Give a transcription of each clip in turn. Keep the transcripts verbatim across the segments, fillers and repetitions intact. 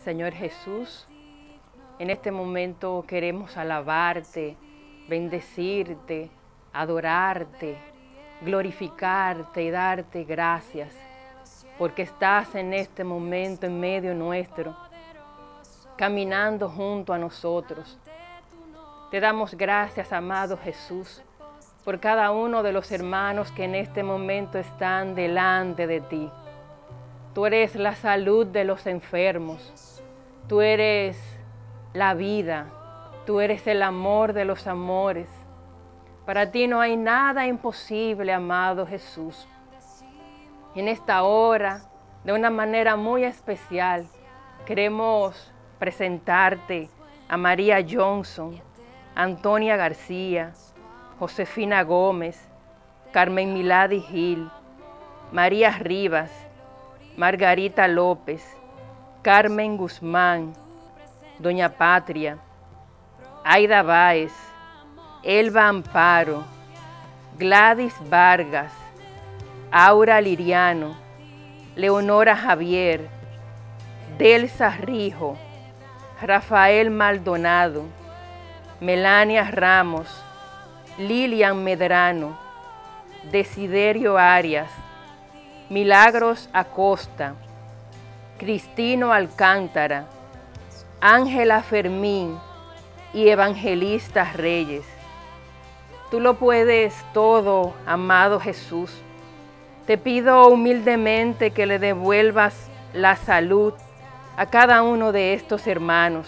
Señor Jesús, en este momento queremos alabarte, bendecirte, adorarte, glorificarte y darte gracias, porque estás en este momento en medio nuestro, caminando junto a nosotros. Te damos gracias, amado Jesús, por cada uno de los hermanos que en este momento están delante de ti. Tú eres la salud de los enfermos, tú eres la vida, tú eres el amor de los amores. Para ti no hay nada imposible, amado Jesús. En esta hora, de una manera muy especial, queremos presentarte a María Johnson, Antonia García, Josefina Gómez, Carmen Milady Gil, María Rivas, Margarita López, Carmen Guzmán, Doña Patria, Aida Báez, Elba Amparo, Gladys Vargas, Aura Liriano, Leonora Javier, Delsa Rijo, Rafael Maldonado, Melania Ramos, Lilian Medrano, Desiderio Arias, Milagros Acosta, Cristino Alcántara, Ángela Fermín y Evangelista Reyes. Tú lo puedes todo, amado Jesús. Te pido humildemente que le devuelvas la salud a cada uno de estos hermanos.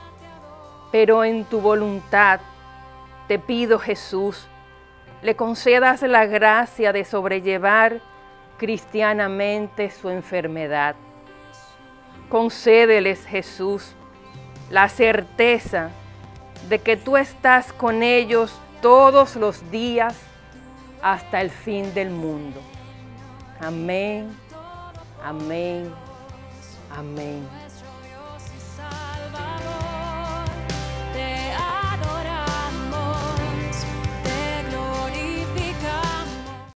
Pero en tu voluntad, te pido, Jesús, le concedas la gracia de sobrellevar cristianamente su enfermedad. Concédeles, Jesús, la certeza de que tú estás con ellos todos los días hasta el fin del mundo. Amén, amén, amén.